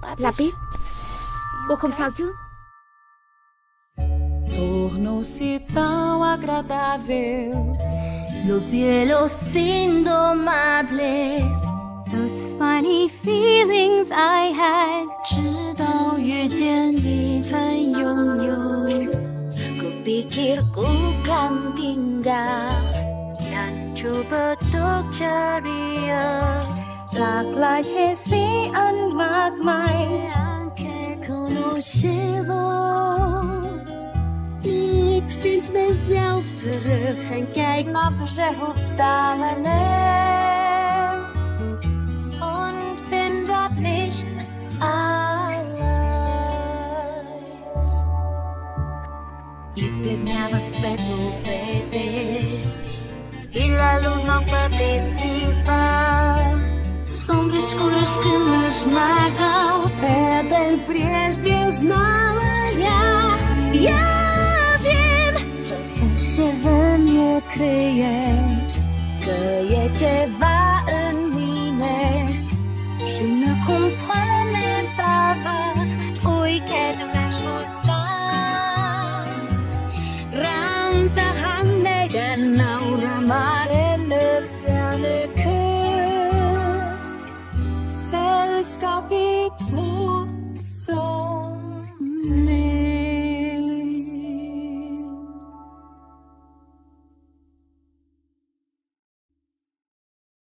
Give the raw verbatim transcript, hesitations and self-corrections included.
Lapis, cô không sao chứ? Tornou-se tão agradável los cielos indomables, those funny feelings I had， 直到遇见你才拥有。 Kupikir ku kan tinggal dan coba untuk ceria. หลากหลายเฉดสีอันมากมาย Anche conoscevo. Ik vind mezelf terug en kijk naar Berghoekstalen und bin dort nicht allein. Izblednjava cvetove e la luna participa. Sombras escuras que me esmagam, pedem прежде знала я. Я wiem, że ciążywy mnie kryje, kryjecie in mine. Je ne comprenais pas votre oiked weszłosam. Ranta handegen aura mare ne fjerne kust. Selskap i två så